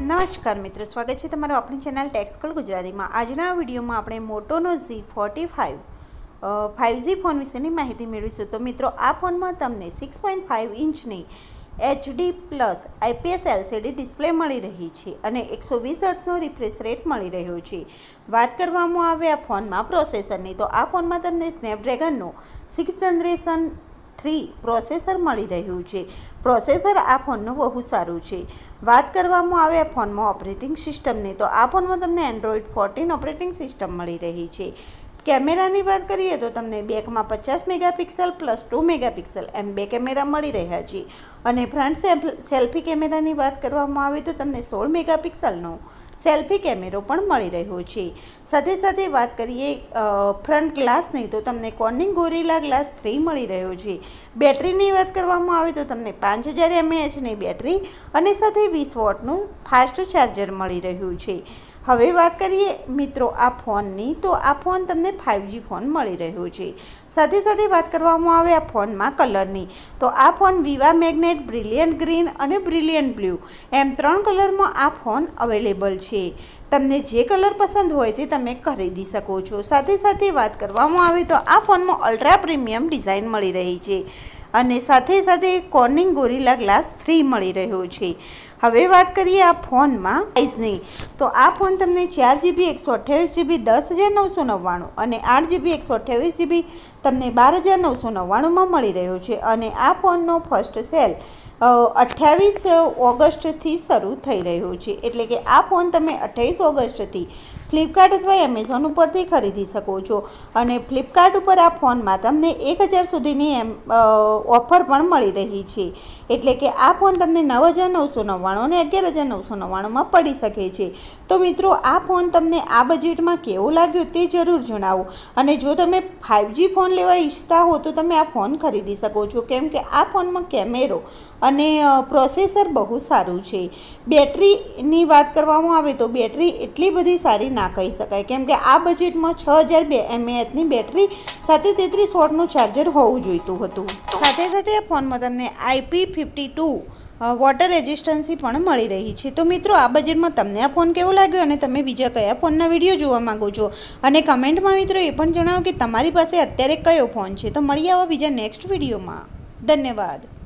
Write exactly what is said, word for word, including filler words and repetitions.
નમસ્કાર મિત્રો, સ્વાગત છે તમારું આપણી ચેનલ ટેક્સકલ ગુજરાતીમાં। આજના વિડીયોમાં આપણે મોટોનો Z forty five five G phone વિશેની માહિતી મેળવીશું। તો મિત્રો, આ ફોનમાં તમને સિક્સ પોઈન્ટ ફાઇવ ઇંચની HD plus IPS LCD display મળી રહી છે અને એકસો વીસ હર્ટ્ઝનો રિફ્રેશ રેટ મળી રહ્યો છે। વાત કરવામાં આવે આ ફોનમાં પ્રોસેસરની, તો આ ફોનમાં તમને સ્નેપડ્રેગનનો સિક્સ જનરેશન થ્રી પ્રોસેસર મળી રહ્યું છે। પ્રોસેસર આ ફોનનું બહુ સારું છે। વાત કરવામાં આવે આ ફોનમાં ઓપરેટિંગ સિસ્ટમની, તો આ ફોનમાં તમને એન્ડ્રોઈડ ફોર્ટીન ઓપરેટિંગ સિસ્ટમ મળી રહી છે। કેમેરાની વાત કરીએ તો તમને બેકમાં પચાસ મેગાપિક્સલ પ્લસ ટુ મેગાપિક્સલ એમ બે કેમેરા મળી રહ્યા છે અને ફ્રન્ટ સેલ્ફી કેમેરાની વાત કરવામાં આવે તો તમને સોળ મેગાપિક્સલનો સેલ્ફી કેમેરો પણ મળી રહ્યો છે। સાથે સાથે વાત કરીએ ફ્રન્ટ ગ્લાસની, તો તમને કોર્નિંગ ગોરિલા ગ્લાસ થ્રી મળી રહ્યો છે। બેટરીની વાત કરવામાં આવે તો તમને પાંચ હજાર એમએએચની બેટરી અને સાથે વીસ વોટનું ફાસ્ટ ચાર્જર મળી રહ્યું છે। હવે વાત કરીએ મિત્રો આ ફોનની, તો આ ફોન તમને ફાઇવ જી ફોન મળી રહ્યો છે। સાથે સાથે વાત કરવામાં આવે આ ફોનમાં કલરની, તો આ phone Viva Magenta, brilliant green અને બ્રિલિયન્ટ બ્લુ એમ ત્રણ કલરમાં આ ફોન અવેલેબલ છે। તમને જે કલર પસંદ હોય તે તમે ખરીદી શકો છો। સાથે સાથે વાત કરવામાં આવે તો આ ફોનમાં અલ્ટ્રા પ્રીમિયમ ડિઝાઇન મળી રહી છે અને સાથે સાથે કોર્નિંગ ગોરિલા ગ્લાસ થ્રી મળી રહ્યો છે। હવે વાત કરીએ આ ફોનમાં પ્રાઇસની, તો આ ફોન તમને ચાર જીબી એકસો અઠ્યાવીસ જીબી દસ હજાર નવસો નવ્વાણું અને આઠ જીબી એકસો અઠ્યાવીસ જીબી તમને બાર હજાર નવસો નવ્વાણુંમાં મળી રહ્યો છે અને આ ફોનનો ફર્સ્ટ સેલ અઠ્યાવીસ ઓગસ્ટથી શરૂ થઈ રહ્યો છે। એટલે કે આ ફોન તમે અઠ્યાવીસ ઓગસ્ટથી ફ્લિપકાર્ટ અથવા એમેઝોન ઉપરથી ખરીદી શકો છો અને ફ્લિપકાર્ટ ઉપર આ ફોનમાં તમને એક હજાર સુધીની એમ ઓફર પણ મળી રહી છે। એટલે કે આ ફોન તમને નવ હજાર નવસો નવ્વાણું અને અગિયાર હજાર નવસો નવ્વાણુંમાં પડી શકે છે। તો મિત્રો, આ ફોન તમને આ બજેટમાં કેવો લાગ્યો તે જરૂર જણાવો અને જો તમે ફાઇવ જી ફોન લેવા ઈચ્છતા હો તો તમે આ ફોન ખરીદી શકો છો, કેમ કે આ ફોનમાં કેમેરો અને પ્રોસેસર બહુ સારું છે। બેટરીની વાત કરવામાં આવે તો બેટરી એટલી બધી સારી ના કહી શકાય, કેમ કે આ બજેટમાં છ હજાર બે એમએએચની બેટરી સાથે તેત્રીસ વોટનું ચાર્જર હોવું જોઈતું હતું। સાથે સાથે આ ફોનમાં તમને IP fifty two water resistance પણ મળી રહી છે। તો મિત્રો, આ બજેટમાં તમને આ ફોન કેવો લાગ્યો અને તમે બીજા કયા ફોનના વિડીયો જોવા માંગો છો અને કમેન્ટમાં મિત્રો એ પણ જણાવો કે તમારી પાસે અત્યારે કયો ફોન છે। તો મળીએ આવા બીજા નેક્સ્ટ વિડીયોમાં। ધન્યવાદ।